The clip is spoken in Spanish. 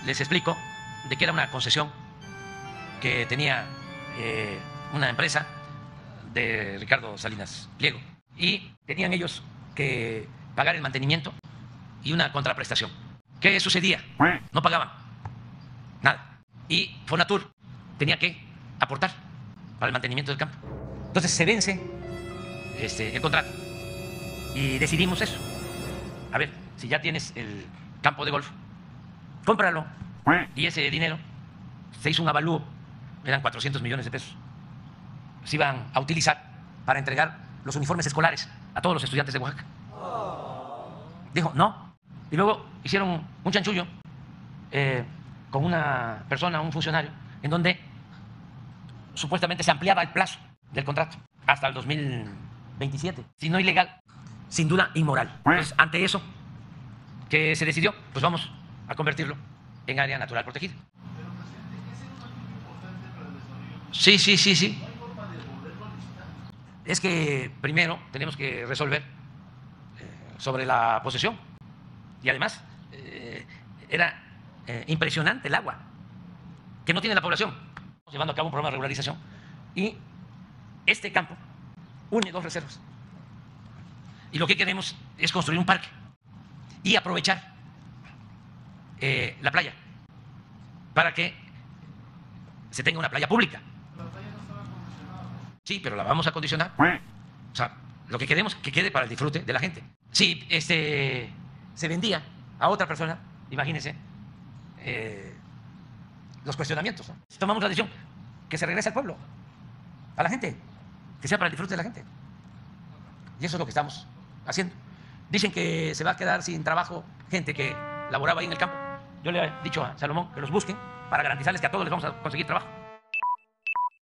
les explico de que era una concesión que tenía una empresa de Ricardo Salinas Pliego y tenían ellos que pagar el mantenimiento y una contraprestación. ¿Qué sucedía? No pagaban nada. Y Fonatur tenía que aportar para el mantenimiento del campo. Entonces se vence el contrato y decidimos eso. A ver, si ya tienes el campo de golf, cómpralo. Y ese dinero se hizo un avalúo, eran 400 millones de pesos. Se iban a utilizar para entregar los uniformes escolares a todos los estudiantes de Oaxaca. Dijo, no. Y luego hicieron un chanchullo con una persona, un funcionario, en donde supuestamente se ampliaba el plazo del contrato hasta el 2027. Si no ilegal, sin duda inmoral. Pues ante eso que se decidió, pues vamos a convertirlo en área natural protegida. Pero, presidente, ese es un muy importante para el desarrollo. Sí. No hay forma de volverlo a licitar. Es que primero tenemos que resolver sobre la posesión. Y además, era impresionante el agua que no tiene la población. Estamos llevando a cabo un programa de regularización y este campo une dos reservas. Y lo que queremos es construir un parque y aprovechar la playa para que se tenga una playa pública. La playa no estaba acondicionada. Sí, pero la vamos a acondicionar. O sea, lo que queremos es que quede para el disfrute de la gente. Si se vendía a otra persona, imagínense los cuestionamientos, ¿no? Si tomamos la decisión, que se regrese al pueblo, a la gente, que sea para el disfrute de la gente. Y eso es lo que estamos haciendo. Dicen que se va a quedar sin trabajo gente que laboraba ahí en el campo. Yo le he dicho a Salomón que los busquen para garantizarles que a todos les vamos a conseguir trabajo.